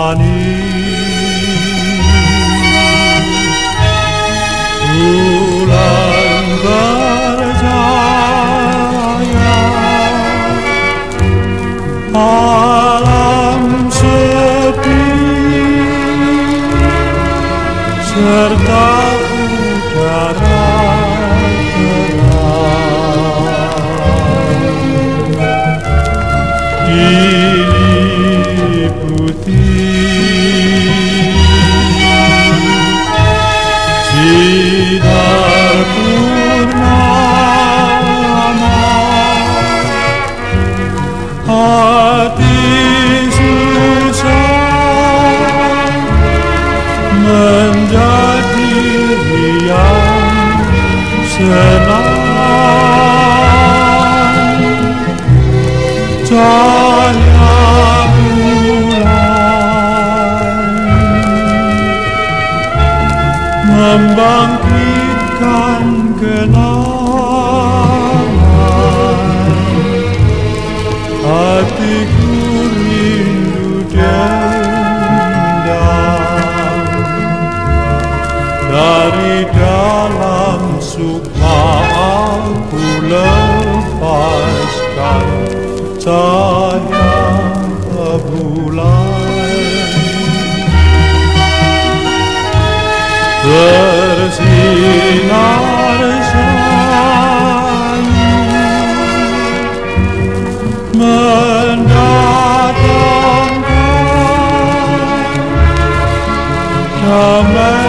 menemani bulan berjaya, alam sepi serta udara diliputi sinar purnama, hati susah menjadi riang senang. Cahaya bulan membangkitkan kenangan, hatiku rindu dendam. Dari dalam sukma aku lepaskan cahaya bulan, bersinar selalu mendatangkan damai.